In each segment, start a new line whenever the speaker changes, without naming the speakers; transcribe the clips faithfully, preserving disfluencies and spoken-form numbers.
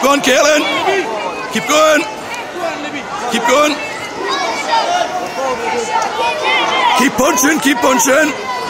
going, Caitlin. Keep going. Keep going. Keep punching, keep punching.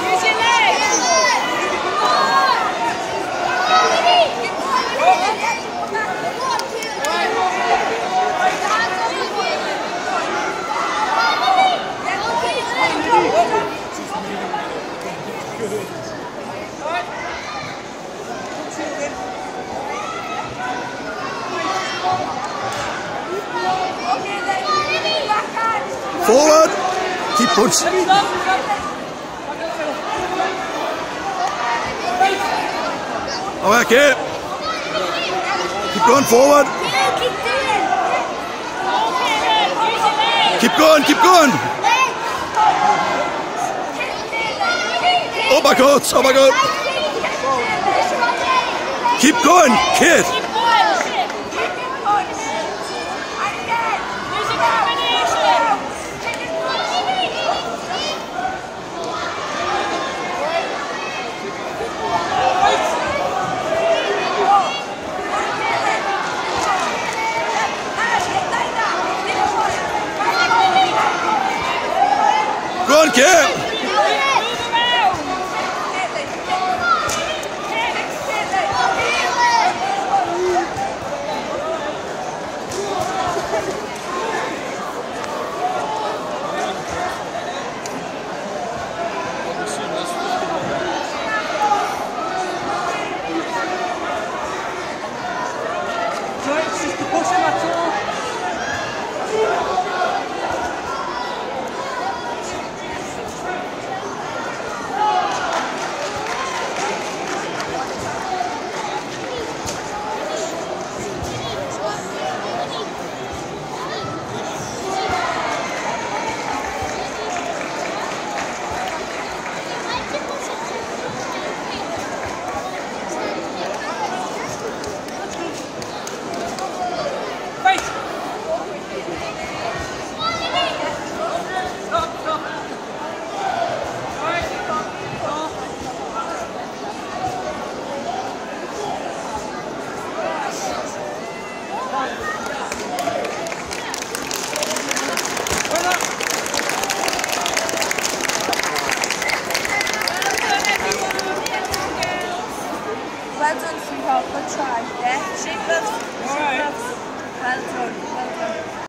Forward. Keep punching. Okay. Keep going forward. Keep going, keep going. Oh my God, oh my God. Keep going, kid. Go on, kid.
Well done, sweetheart. Good try. Yeah.